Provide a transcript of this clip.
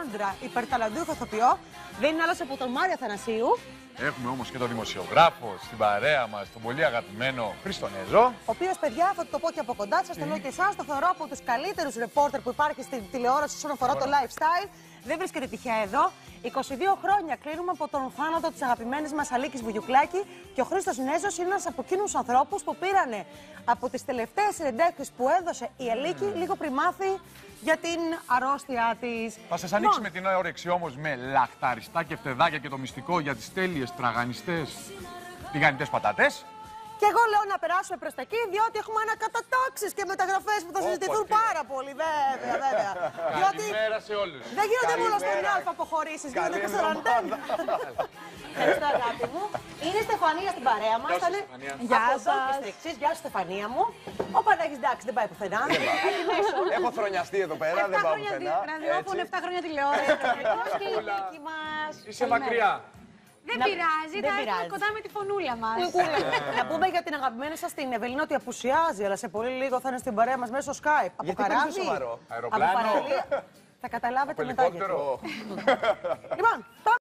άντρα υπερταλαντούχο ηθοποιό. Δεν είναι άλλος από τον Μάριο Αθανασίου. Έχουμε όμως και τον δημοσιογράφο στην παρέα μας, τον πολύ αγαπημένο Χρήστο Νέζο. Ο οποίος, παιδιά, θα το πω και από κοντά σας, το λέω και εσάς, το θεωρώ από τους καλύτερους ρεπόρτερ που υπάρχει στην τηλεόραση όσον αφορά το lifestyle. Δεν βρίσκεται τυχαία εδώ. 22 χρόνια κλείνουμε από τον θάνατο της αγαπημένης μας Αλίκης Βουγιουκλάκη και ο Χρήστος Νέζος είναι ένας από εκείνους τους ανθρώπους που πήρανε από τις τελευταίες συνεντεύξεις που έδωσε η Αλίκη λίγο πριν μάθει για την αρρώστια της. Θα σας ανοίξουμε την όρεξη όμως με λαχταριστά και φτεδάκια και το μυστικό για τις τέλειες τραγανιστές τηγανιτές πατάτες. Και εγώ λέω να περάσουμε προς τα εκεί, διότι έχουμε ανακατατάξεις και μεταγραφές που θα συζητηθούν πάρα πολύ. Βέβαια, βέβαια. Καλημέρα σε όλους. Δεν γίνονται μόνο στον Α αποχωρήσεις, γίνονται και στον Αντένα. Ευχαριστώ, αγάπη μου. Είναι η Στεφανία στην παρέα μας. Γεια σας. Γεια σου, Στεφανία μου. Ο Παναγής, εντάξει, δεν πάει πουθενά. Έχω χρονιαστεί εδώ πέρα, δεν πάω πουθενά. Ραδιόφωνο, 7 χρόνια τηλεόραση. Είσαι μακριά. Δεν πειράζει, θα έρθουμε κοντά με τη φωνούλα μας. Να πούμε για την αγαπημένη σας την Ευελίνα ότι απουσιάζει, αλλά σε πολύ λίγο θα είναι στην παρέα μας μέσω Skype. Από καράβι, σοβαρό. από παραλία. Θα καταλάβετε μετά γιατί. Ελικόπτερο. Λοιπόν,